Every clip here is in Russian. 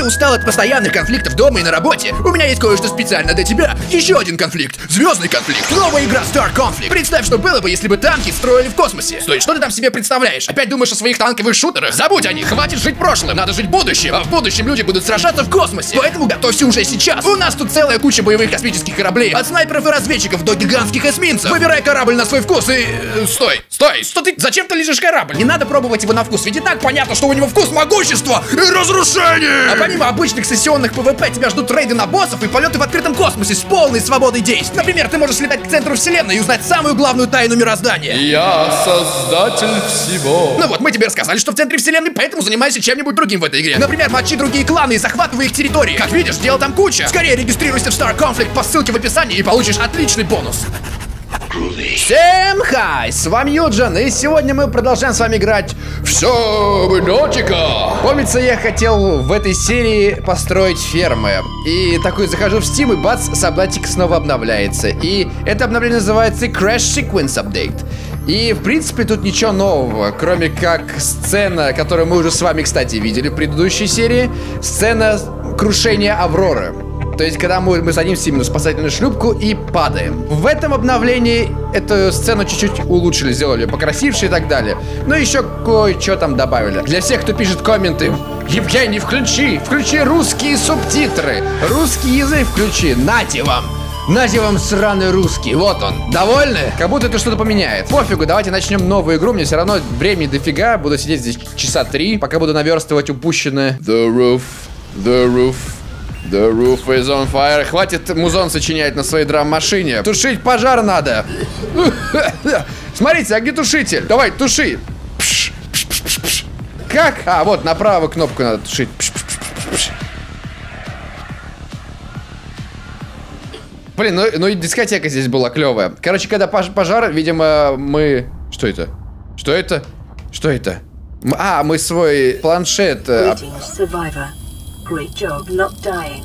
устал от постоянных конфликтов дома и на работе? У меня есть кое-что специально для тебя. Еще один конфликт. Звездный конфликт. Новая игра Star Conflict. Представь, что было бы, если бы танки строили в космосе. Стой, что ты там себе представляешь? Опять думаешь о своих танковых шутерах? Забудь о них. Хватит жить прошлым. Надо жить будущим. А в будущем люди будут сражаться в космосе. Поэтому готовься уже сейчас. У нас тут целая куча боевых космических кораблей. От снайперов и разведчиков до гигантских эсминцев. Выбирай корабль на свой вкус и... Стой. Что ты? Зачем ты лежишь корабль? Не надо пробовать его на вкус. Ведь и так понятно, что у него вкус могущества и разрушения. А помимо обычных сессионных ПВП тебя ждут рейды на боссов и полеты в открытом космосе с полной свободой действий. Например, ты можешь летать к центру вселенной и узнать самую главную тайну мироздания. Я создатель всего. Ну вот, мы тебе рассказали, что в центре вселенной, поэтому занимайся чем-нибудь другим в этой игре. Например, мочи другие кланы и захватывай их территории. Как видишь, дел там куча. Скорее регистрируйся в Star Conflict по ссылке в описании и получишь отличный бонус. Всем хай, с вами Юджин, и сегодня мы продолжаем с вами играть в Сабнатика. Помнится, я хотел в этой серии построить фермы. И такой захожу в Steam, и бац, Сабнатика снова обновляется. И это обновление называется Crash Sequence Update. И, в принципе, тут ничего нового, кроме как сцена, которую мы уже с вами, кстати, видели в предыдущей серии. Сцена крушения Авроры. То есть, когда мы садимся именно в спасательную шлюпку и падаем. В этом обновлении эту сцену чуть-чуть улучшили, сделали покрасивше и так далее. Но еще кое-что там добавили. Для всех, кто пишет комменты: Евгений, включи русские субтитры. Русский язык включи, нате вам сраный русский, вот он. Довольны? Как будто это что-то поменяет. Пофигу, давайте начнем новую игру. Мне все равно времени дофига. Буду сидеть здесь часа 3, пока буду наверстывать упущенное. The roof is on fire. Хватит музон сочинять на своей драм-машине. Тушить пожар надо. Смотрите, а где тушитель? Давай, туши. Как? А, вот, на правую кнопку надо тушить. Блин, ну и дискотека здесь была клевая. Короче, когда пожар, видимо, мы... Что это? Что это? Что это? Мы свой планшет... Great job not dying.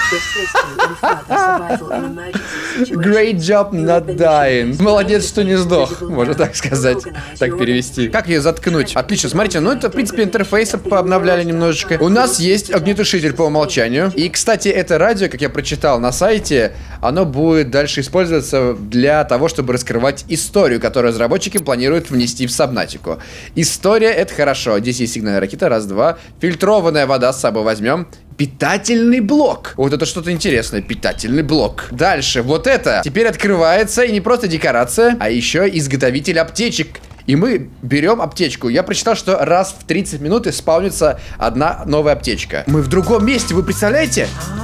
Great job not dying. Молодец, что не сдох, можно так сказать, так перевести. Как ее заткнуть? Отлично, смотрите, ну это, в принципе, интерфейсы пообновляли немножечко. У нас есть огнетушитель по умолчанию. И, кстати, это радио, как я прочитал на сайте, оно будет дальше использоваться для того, чтобы раскрывать историю, которую разработчики планируют внести в Сабнатику. История — это хорошо. Здесь есть сигнальная ракета, раз, два. Фильтрованная вода с собой возьмем. Питательный блок. Вот это что-то интересное. Питательный блок. Дальше. Вот это теперь открывается. И не просто декорация, а еще изготовитель аптечек. И мы берем аптечку. Я прочитал, что раз в 30 минут спаунится одна новая аптечка. Мы в другом месте, вы представляете?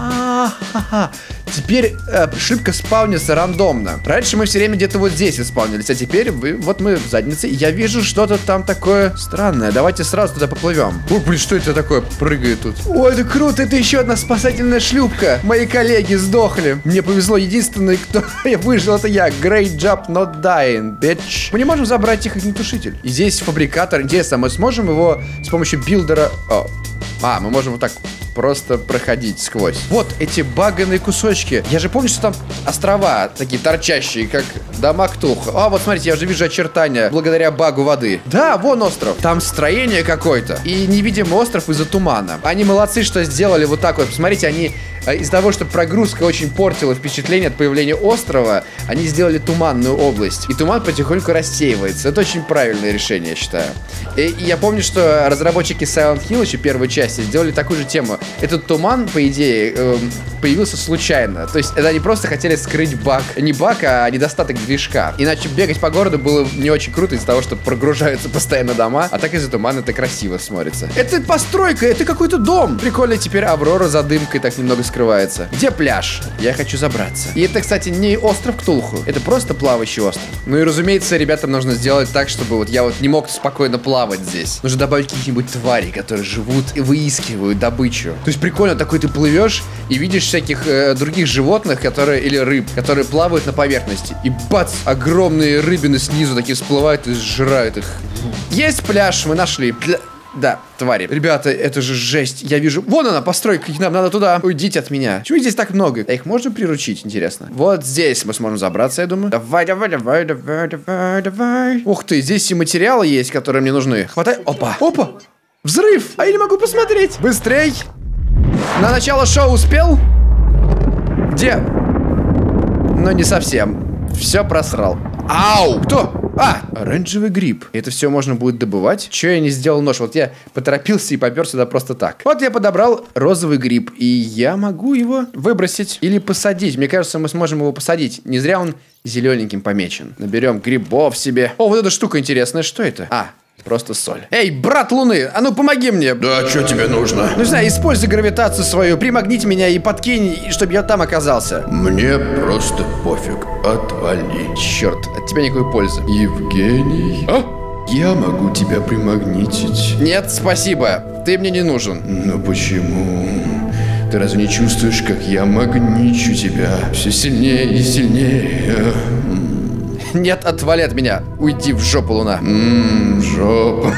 Теперь ошибка спаунится рандомно. Раньше мы все время где-то вот здесь исполнились, а теперь вот мы в заднице. Я вижу что-то там такое странное. Давайте сразу туда поплывем. О, блин, что это такое прыгает тут? Ой, это круто, это еще одна спасательная шлюпка. Мои коллеги сдохли. Мне повезло, единственный, кто выжил, это я. Great job not dying, bitch. Мы не можем забрать их огнетушитель. И здесь фабрикатор. Интересно, мы сможем его с помощью билдера... мы можем вот так просто проходить сквозь. Вот эти баганые кусочки. Я же помню, что там острова такие торчащие, как дома Ктулху. Вот смотрите, я уже вижу очертания благодаря багу воды. Да, вон остров. Там строение какое-то. И невидимый остров из-за тумана. Они молодцы, что сделали вот так вот. Посмотрите, они из-за того, что прогрузка очень портила впечатление от появления острова, они сделали туманную область. И туман потихоньку рассеивается. Это очень правильное решение, я считаю. И я помню, что разработчики Silent Hill еще первой части сделали такую же тему. Этот туман, по идее, появился случайно. То есть это они просто хотели скрыть баг. Не баг, а недостаток движка. Иначе бегать по городу было не очень круто из-за того, что прогружаются постоянно дома. А так из-за тумана это красиво смотрится. Это постройка, это какой-то дом. Прикольно, теперь Аврора за дымкой так немного скрывается. Где пляж? Я хочу забраться. И это, кстати, не остров Ктулху. Это просто плавающий остров. Ну и, разумеется, ребятам нужно сделать так, чтобы вот я вот не мог спокойно плавать здесь. Нужно добавить каких-нибудь тварей, которые живут и выискивают добычу. То есть прикольно, такой ты плывешь и видишь всяких других животных, или рыб, которые плавают на поверхности. И бац, огромные рыбины снизу такие всплывают и сжирают их. Есть пляж, мы нашли. Да, твари. Ребята, это же жесть. Я вижу... Вон она, постройка. Нам надо туда. Уйдите от меня. Чего здесь так много? А их можно приручить, интересно? Вот здесь мы сможем забраться, я думаю. Давай. Ух ты, здесь и материалы есть, которые мне нужны. Хватай. Опа. Взрыв. А я не могу посмотреть. Быстрей. На начало шоу успел? Где? Ну, не совсем. Все просрал. Ау! Кто? А, оранжевый гриб. Это все можно будет добывать. Че я не сделал нож? Вот я поторопился и попер сюда просто так. Вот я подобрал розовый гриб. И я могу его выбросить или посадить. Мне кажется, мы сможем его посадить. Не зря он зелененьким помечен. Наберем грибов себе. О, вот эта штука интересная. Что это? А, просто соль. Эй, брат Луны, а ну помоги мне. Да, что тебе нужно? Ну, не знаю, используй гравитацию свою, примагните меня и подкинь, чтобы я там оказался. Мне просто пофиг, отвали. Черт, от тебя никакой пользы. Евгений? А? Я могу тебя примагнитить. Нет, спасибо, ты мне не нужен. Но почему? Ты разве не чувствуешь, как я магничу тебя все сильнее и сильнее? Нет, отвали от меня. Уйди в жопу, Луна. Жопа.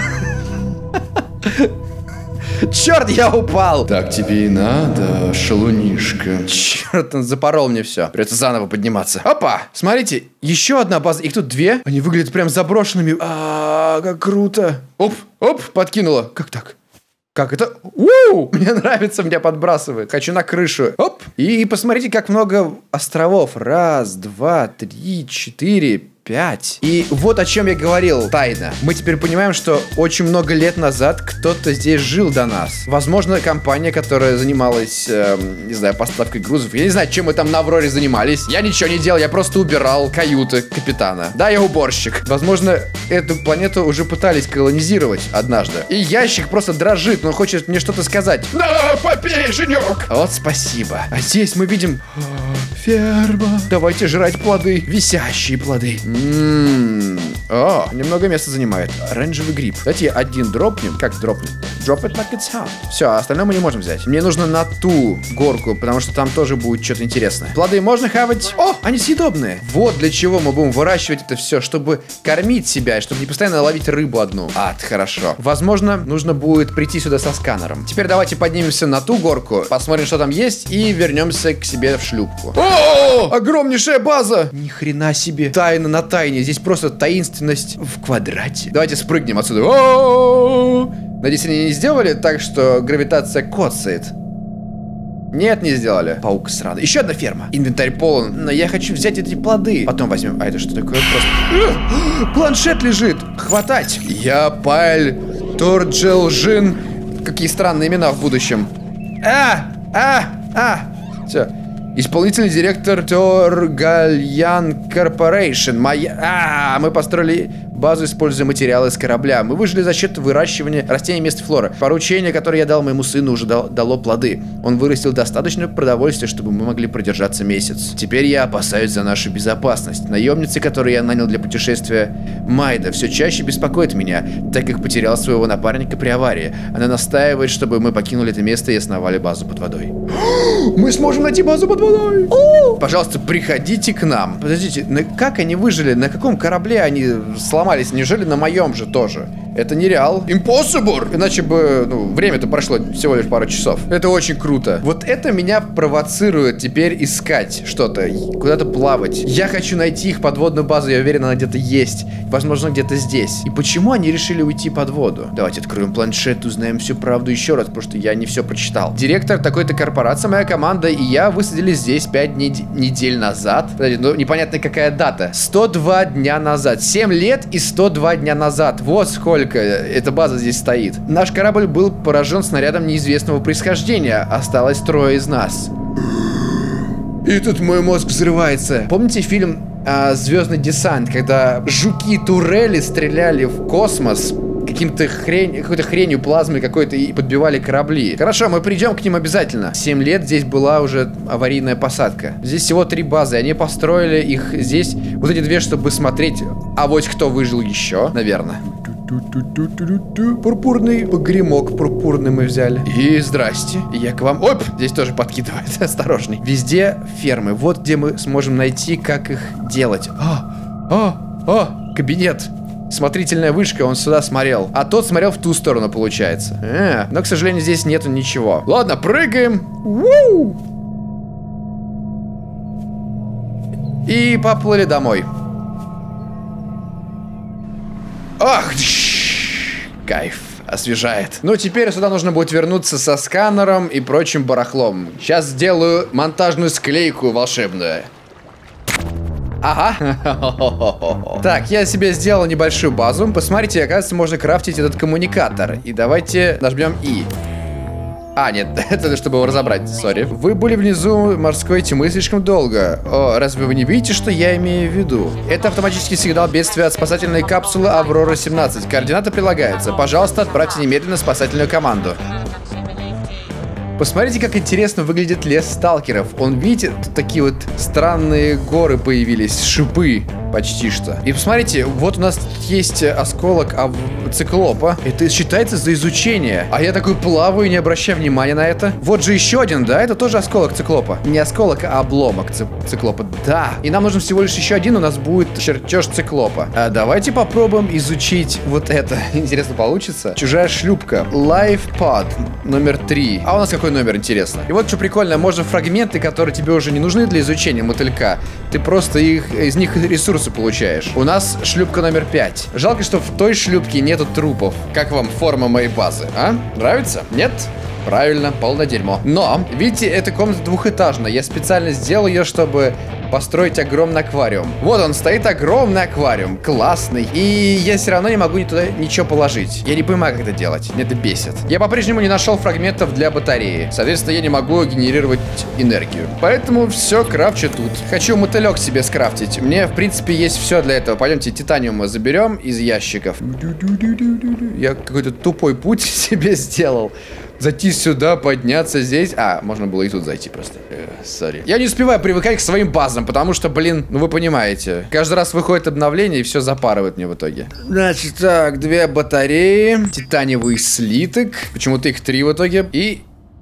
Черт, я упал. Так тебе и надо, шалунишка. Черт, он запорол мне все. Придется заново подниматься. Опа, смотрите, еще одна база. Их тут две. Они выглядят прям заброшенными. Как круто. Оп, подкинуло. Как так? Как это? Мне нравится, меня подбрасывает. Хочу на крышу. Оп. И посмотрите, как много островов. 1, 2, 3, 4, 5. И вот о чем я говорил, тайна. Мы теперь понимаем, что очень много лет назад кто-то здесь жил до нас. Возможно, компания, которая занималась, не знаю, поставкой грузов. Я не знаю, чем мы там на Авроре занимались. Я ничего не делал, я просто убирал каюты капитана. Да, я уборщик. Возможно, эту планету уже пытались колонизировать однажды. И ящик просто дрожит, но хочет мне что-то сказать. Да, попей, женек! Вот спасибо. А здесь мы видим... ферма. Давайте жрать плоды. Висящие плоды. О, немного места занимает. Оранжевый гриб. Давайте один дропнем. Как дропнем? Drop it like it's hot. Все, остальное мы не можем взять. Мне нужно на ту горку, потому что там тоже будет что-то интересное. Плоды можно хавать? О, они съедобные. Вот для чего мы будем выращивать это все, чтобы кормить себя, и чтобы не постоянно ловить рыбу одну. Ад, хорошо. Возможно, нужно будет прийти сюда со сканером. Теперь давайте поднимемся на ту горку, посмотрим, что там есть, и вернемся к себе в шлюпку. О, огромнейшая база! Ни хрена себе. Тайна на тайне. Здесь просто таинственность в квадрате. Давайте спрыгнем отсюда. Надеюсь, они не сделали так, что гравитация коцает. Нет, не сделали. Паук сраный. Еще одна ферма. Инвентарь полон. Но я хочу взять эти плоды. Потом возьмем. А это что такое? Просто... Планшет лежит. Хватать. Я Пайль Торджелжин. Какие странные имена в будущем. Все. Исполнительный директор Торгальян Корпорейшн. Мы построили базу, используя материалы с корабля. Мы выжили за счет выращивания растений мест флоры. Поручение, которое я дал моему сыну, уже дало плоды. Он вырастил достаточно продовольствия, чтобы мы могли продержаться месяц. Теперь я опасаюсь за нашу безопасность. Наемница, которую я нанял для путешествия, Майда, все чаще беспокоит меня, так как потерял своего напарника при аварии. Она настаивает, чтобы мы покинули это место и основали базу под водой. Мы сможем найти базу под водой! Пожалуйста, приходите к нам. Подождите, как они выжили? На каком корабле они сломались? Неужели на моем же тоже? Это нереал. Impossible! Иначе бы, время-то прошло всего лишь пару часов. Это очень круто. Вот это меня провоцирует теперь искать что-то, куда-то плавать. Я хочу найти их подводную базу, я уверен, она где-то есть. Возможно, где-то здесь. И почему они решили уйти под воду? Давайте откроем планшет, узнаем всю правду еще раз, потому что я не все прочитал. Директор такой-то корпорации, моя команда и я высадились здесь 5 недель назад. Подожди, непонятно какая дата. 102 дня назад. 7 лет и 102 дня назад. Вот сколько эта база здесь стоит. Наш корабль был поражен снарядом неизвестного происхождения. Осталось 3 из нас. И тут мой мозг взрывается. Помните фильм «Звездный десант», когда жуки-турели стреляли в космос какой-то хренью, плазмой какой-то и подбивали корабли? Хорошо, мы придем к ним обязательно. 7 лет здесь была уже аварийная посадка. Здесь всего 3 базы, они построили их здесь, вот эти 2, чтобы смотреть, а вот кто выжил еще, наверное. Пурпурный погремок пурпурный мы взяли. И здрасте, я к вам. Оп, здесь тоже подкидывает, осторожней. Везде фермы, вот где мы сможем найти, как их делать. Кабинет. Смотрительная вышка, он сюда смотрел. А тот смотрел в ту сторону, получается. Но, к сожалению, здесь нету ничего. Ладно, прыгаем. И поплыли домой. Ах, кайф. освежает. Ну, теперь сюда нужно будет вернуться со сканером и прочим барахлом. Сейчас сделаю монтажную склейку волшебную. Ага. Так, я себе сделал небольшую базу. Посмотрите, оказывается, можно крафтить этот коммуникатор. И давайте нажмем И. А, нет, это чтобы его разобрать, сори. Вы были внизу морской тьмы слишком долго. О, разве вы не видите, что я имею в виду? Это автоматический сигнал бедствия от спасательной капсулы Аврора-17. Координаты прилагаются. Пожалуйста, отправьте немедленно спасательную команду. Посмотрите, как интересно выглядит лес сталкеров. Он, видите, тут такие вот странные горы появились, шипы почти что. И посмотрите, вот у нас есть осколок циклопа. Это считается за изучение. А я такой плаваю и не обращаю внимания на это. Вот же еще один, да? Это тоже осколок циклопа. Не осколок, а обломок циклопа. Да. И нам нужен всего лишь еще один, у нас будет чертеж циклопа. А давайте попробуем изучить вот это. Интересно, получится? Чужая шлюпка. Life Pod номер 3. А у нас какой номер, интересно? И вот что прикольно, можно фрагменты, которые тебе уже не нужны для изучения мотылька, ты просто из них ресурсы получаешь. У нас шлюпка номер 5. Жалко, что в той шлюпке нету трупов. Как вам форма моей базы, а? Нравится? Нет? Правильно, полное дерьмо. Но, видите, эта комната двухэтажная. Я специально сделал ее, чтобы построить огромный аквариум. Вот он стоит, огромный аквариум. Классный. И я все равно не могу туда ничего положить. Я не понимаю, как это делать. Меня это бесит. Я по-прежнему не нашел фрагментов для батареи. Соответственно, я не могу генерировать энергию. Поэтому все крафчу тут. Хочу мотылек себе скрафтить. Мне, в принципе, есть все для этого. Пойдемте титаниум заберем из ящиков. Я какой-то тупой путь себе сделал. Зайти сюда, подняться здесь. А, можно было и тут зайти просто. Сори. Я не успеваю привыкать к своим базам, потому что, блин, ну вы понимаете. Каждый раз выходит обновление и все запарывает мне в итоге. Значит, так, 2 батареи, титаниевый слиток. Почему-то их 3 в итоге. И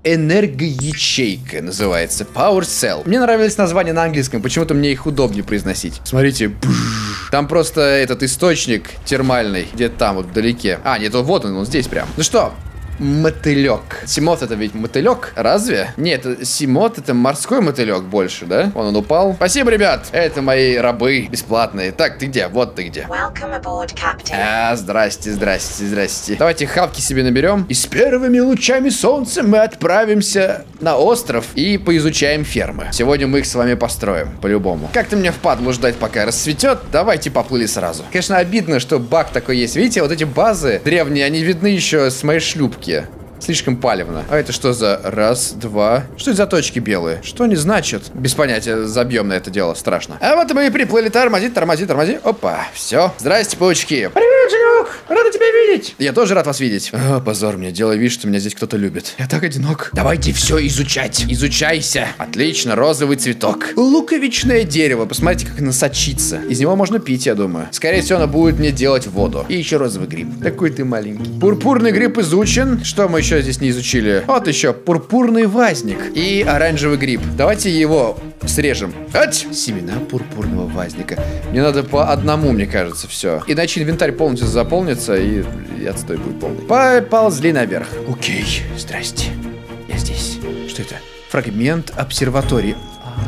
энергоячейка называется. Power Cell. Мне нравились названия на английском, почему-то мне их удобнее произносить. Смотрите. Там просто этот источник термальный. Где-то там, вот вдалеке. А, нет, вот он здесь прям. Ну что? Мотылек. Симот это ведь мотылек? Разве? Нет, симот это морской мотылек больше, да? Вон он упал. Спасибо, ребят. Это мои рабы бесплатные. Так, ты где? Вот ты где. Aboard, здрасте, здрасте, здрасте. Давайте хавки себе наберем. И с первыми лучами солнца мы отправимся на остров и поизучаем фермы. Сегодня мы их с вами построим, по-любому. Как-то мне впадло ждать, пока рассветет. Давайте поплыли сразу. Конечно, обидно, что баг такой есть. Видите, вот эти базы древние, они видны еще с моей шлюпки. Слишком палевно. А это что за раз, два? Что это за точки белые? Что они значат? Без понятия, забьем на это дело, страшно. А вот мы и приплыли. Тормози, тормози, тормози. Опа, все. Здрасте, паучки. Привет, Женек. Рада тебя видеть. Я тоже рад вас видеть. О, позор мне. Делай вид, что меня здесь кто-то любит. Я так одинок. Давайте все изучать. Изучайся. Отлично, розовый цветок. Луковичное дерево. Посмотрите, как оно сочится. Из него можно пить, я думаю. Скорее всего, оно будет мне делать воду. И еще розовый гриб. Такой ты маленький. Пурпурный гриб изучен. Что мы еще здесь не изучили? Вот еще пурпурный вазник и оранжевый гриб. Давайте его срежем. Ать! Семена пурпурного вазника. Мне надо по одному, мне кажется, все. Иначе инвентарь полностью заполнится и отстой будет полный. Поползли наверх. Окей, здрасте. Я здесь. Что это? Фрагмент обсерватории.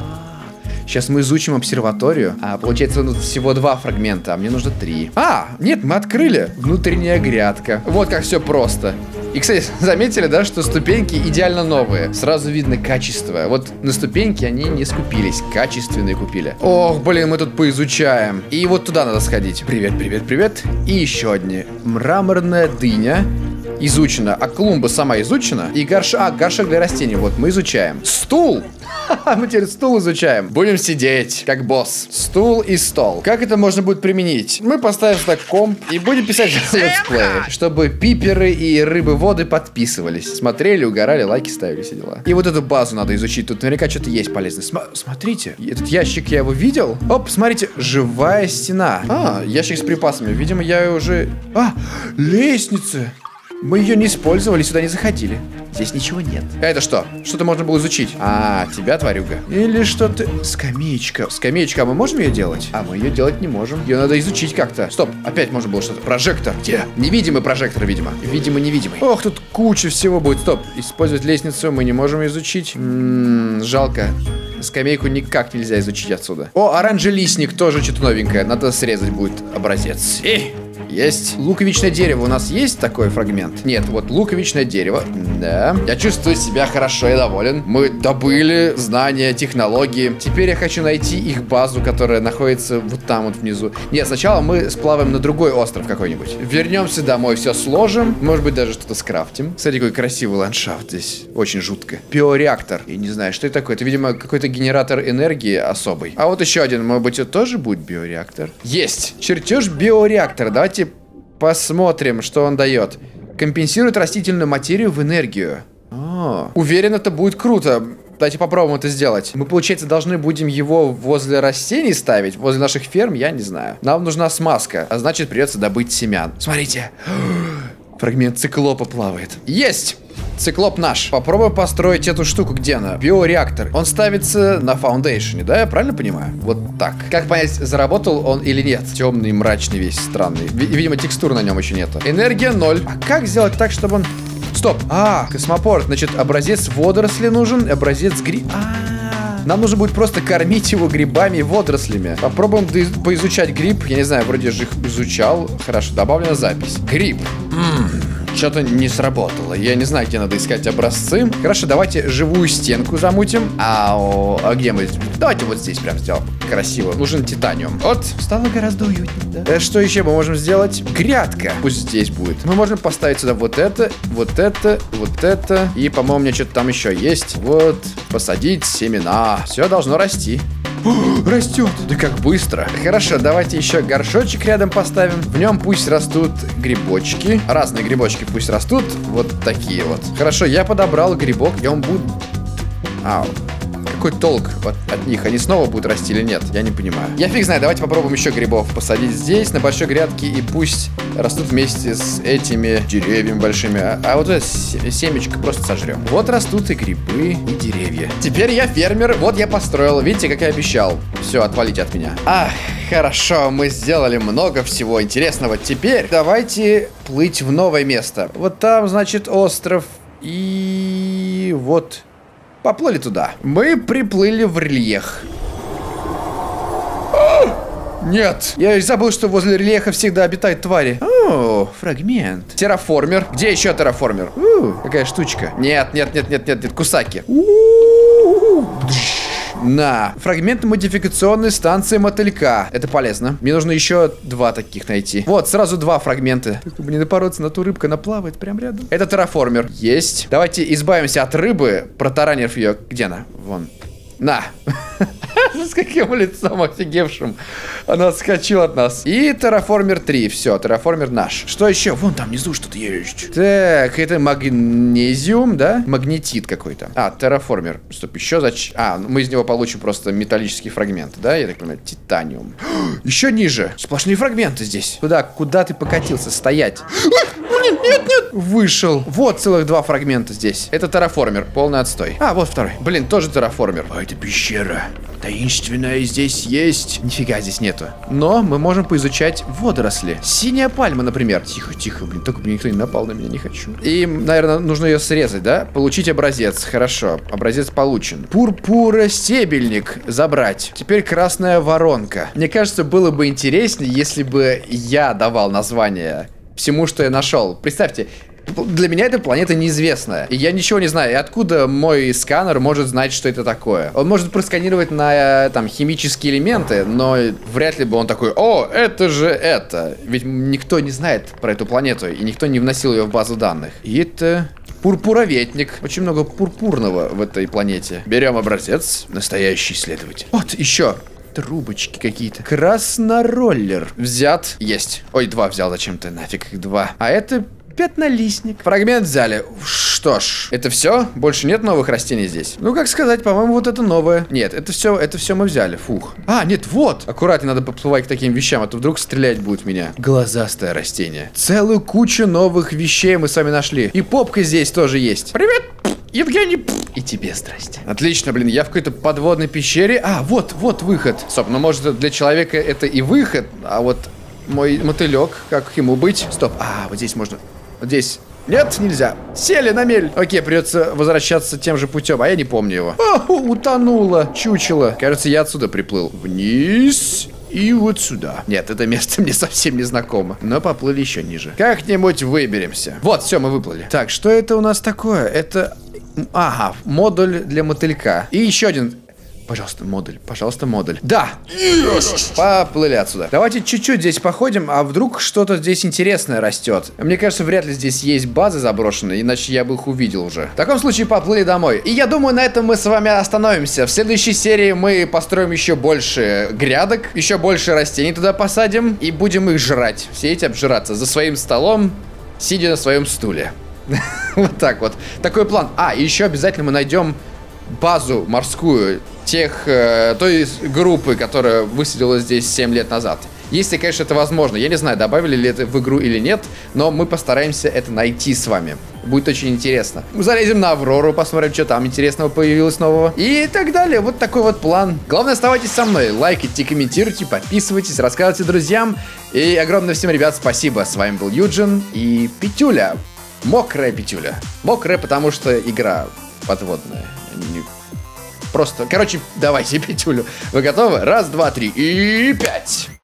Сейчас мы изучим обсерваторию. А, получается, всего 2 фрагмента, а мне нужно 3. А, нет, мы открыли. Внутренняя грядка. Вот как все просто. И, кстати, заметили, да, что ступеньки идеально новые. Сразу видно качество. Вот на ступеньки они не скупились. Качественные купили. Ох, блин, мы тут поизучаем. И вот туда надо сходить. Привет, привет, привет. И еще одни. Мраморная дыня. Изучена. А клумба сама изучена. И горшок для растений. Вот, мы изучаем. Стул! Мы теперь стул изучаем. Будем сидеть, как босс. Стул и стол. Как это можно будет применить? Мы поставим сюда комп и будем писать летсплей, чтобы пиперы и рыбы-воды подписывались. Смотрели, угорали, лайки ставили, все дела. И вот эту базу надо изучить. Тут наверняка что-то есть полезное. Смотрите, этот ящик я его видел. Оп, смотрите, живая стена. А, ящик с припасами. Видимо, я ее уже... А, лестница. Мы ее не использовали, сюда не заходили. Здесь ничего нет. А это что? Что-то можно было изучить. А, тебя, тварюга. Или что-то... Скамеечка. Скамеечка, а мы можем ее делать? А мы ее делать не можем. Ее надо изучить как-то. Стоп, опять можно было что-то. Прожектор. Где? Невидимый прожектор, видимо. Видимо-невидимый. Ох, тут куча всего будет. Стоп. Использовать лестницу мы не можем изучить. Жалко. Скамейку никак нельзя изучить отсюда. О, оранжелистник тоже что-то новенькое. Надо срезать будет образец. Есть. Луковичное дерево. У нас есть такой фрагмент? Нет, вот луковичное дерево. Да. Я чувствую себя хорошо и доволен. Мы добыли знания, технологии. Теперь я хочу найти их базу, которая находится вот там вот внизу. Нет, сначала мы сплаваем на другой остров какой-нибудь. Вернемся домой, все сложим. Может быть, даже что-то скрафтим. Смотри, какой красивый ландшафт здесь. Очень жутко. Биореактор. Я не знаю, что это такое. Это, видимо, какой-то генератор энергии особый. А вот еще один. Может быть, это тоже будет биореактор? Есть. Чертеж биореактора. Давайте посмотрим, что он дает. Компенсирует растительную материю в энергию. Уверен, это будет круто. Давайте попробуем это сделать. Мы, получается, должны будем его возле растений ставить, возле наших ферм, я не знаю. Нам нужна смазка, а значит, придется добыть семян. Смотрите. Фрагмент циклопа плавает. Есть! Циклоп наш. Попробуем построить эту штуку. Где она? Биореактор. Он ставится на фаундейшене, да? Я правильно понимаю? Вот так. Как понять, заработал он или нет? Темный, мрачный весь, странный. Видимо, текстур на нем еще нету. Энергия 0. А как сделать так, чтобы он... Стоп. Космопорт. Значит, образец водоросли нужен, образец Нам нужно будет просто кормить его грибами и водорослями. Попробуем поизучать гриб. Я не знаю, вроде же их изучал. Хорошо, добавлена запись. Гриб. Что-то не сработало. Я не знаю, где надо искать образцы. Хорошо, давайте живую стенку замутим. А где мы? Давайте вот здесь прям сделаем. Красиво. Нужен титаниум. Вот. Стало гораздо уютнее, да? Что еще мы можем сделать? Грядка. Пусть здесь будет. Мы можем поставить сюда вот это, вот это, вот это. И, по-моему, у меня что-то там еще есть. Вот. Посадить семена. Все должно расти. Растет. Да как быстро. Хорошо, давайте еще горшочек рядом поставим. В нем пусть растут грибочки. Разные грибочки пусть растут. Вот такие вот. Хорошо, я подобрал грибок. И он будет... Какой толк от них? Они снова будут расти или нет? Я не понимаю. Я фиг знаю, давайте попробуем еще грибов посадить здесь, на большой грядке, и пусть растут вместе с этими деревьями большими. А вот это семечко просто сожрем. Вот растут и грибы, и деревья. Теперь я фермер, вот я построил. Видите, как я обещал. Все, отвалите от меня. Хорошо, мы сделали много всего интересного. Теперь давайте плыть в новое место. Вот там, значит, остров. И вот... Поплыли туда. Мы приплыли в Рельех. Нет. Я забыл, что возле Рельеха всегда обитают твари. Фрагмент. Терраформер. Где еще терраформер? Какая штучка. Нет. Кусаки. На. Фрагмент модификационной станции мотылька. Это полезно. Мне нужно еще 2 таких найти. Вот, сразу 2 фрагмента. Как бы не напороться на ту рыбку, она плавает прям рядом. Это терраформер. Есть. Давайте избавимся от рыбы, протаранив ее. Где она? Вон. На. С каким лицом офигевшим. Она отскочила от нас. И терраформер 3. Все, терраформер наш. Что еще? Вон там внизу что-то есть. Так, это магнезиум, да? Магнетит какой-то. Терраформер. Стоп, еще зачем? Мы из него получим просто металлический фрагмент, да? Я так понимаю, титаниум. Еще ниже. Сплошные фрагменты здесь. Куда ты покатился? Стоять. Нет. Вышел. Вот целых 2 фрагмента здесь. Это терраформер. Полный отстой. Вот второй. Блин, тоже терраформер. Это пещера. Таинственная здесь есть. Нифига здесь нету. Но мы можем поизучать водоросли. Синяя пальма, например. Тихо, блин. Только бы никто не напал на меня, не хочу. И, наверное, нужно ее срезать, да? Получить образец. Хорошо. Образец получен. Пурпура-стебельник. Забрать. Теперь красная воронка. Мне кажется, было бы интереснее, если бы я давал название всему, что я нашел. Представьте, для меня эта планета неизвестная. И я ничего не знаю. И откуда мой сканер может знать, что это такое? Он может просканировать на там химические элементы, но вряд ли бы он такой: это же это. Ведь никто не знает про эту планету, и никто не вносил ее в базу данных. И это... Пурпуроветник. Очень много пурпурного в этой планете. Берем образец. Настоящий исследователь. Вот, еще. Трубочки какие-то. Краснороллер. Взят. Есть. 2 взял зачем-то. Нафиг их 2. А это пятнолистник. Фрагмент взяли. Что ж, это все? Больше нет новых растений здесь? Как сказать, по-моему, вот это новое. Нет, это все мы взяли. Фух. Нет, вот. Аккуратнее надо подплывать к таким вещам, а то вдруг стрелять будет в меня. Глазастое растение. Целую кучу новых вещей мы с вами нашли. И попка здесь тоже есть. Привет, Евгений. И тебе здрасте. Отлично, блин, я в какой-то подводной пещере. Вот выход. Стоп, может для человека это и выход, а вот мой мотылек, как ему быть? Стоп, вот здесь можно... Вот здесь... Нет, нельзя. Сели на мель. Окей, придется возвращаться тем же путем, а я не помню его. Утонуло. Чучело. Кажется, я отсюда приплыл. Вниз. И вот сюда. Нет, это место мне совсем не знакомо. Но поплыли еще ниже. Как-нибудь выберемся. Вот, все, мы выплыли. Так, что это у нас такое? Это... Ага, модуль для мотылька. И еще один... Пожалуйста, модуль. Пожалуйста, модуль. Да! Yes! Поплыли отсюда. Давайте чуть-чуть здесь походим, а вдруг что-то здесь интересное растет. Мне кажется, вряд ли здесь есть базы заброшенные, иначе я бы их увидел уже. В таком случае поплыли домой. И я думаю, на этом мы с вами остановимся. В следующей серии мы построим еще больше грядок, еще больше растений туда посадим и будем их жрать. Все эти обжираться за своим столом, сидя на своем стуле. Вот так вот. Такой план. А, и еще обязательно мы найдем базу морскую той группы, которая высадилась здесь 7 лет назад. Если, конечно, это возможно. Я не знаю, добавили ли это в игру или нет, но мы постараемся это найти с вами. Будет очень интересно. Мы залезем на Аврору, посмотрим, что там интересного появилось нового. И так далее. Вот такой вот план. Главное, оставайтесь со мной. Лайкайте, комментируйте, подписывайтесь, рассказывайте друзьям. И огромное всем, ребят, спасибо. С вами был Юджин и Петюля. Мокрая Петюля. Мокрая, потому что игра подводная. Просто, короче, давайте Петюлю. Вы готовы? Раз, два, три и 5.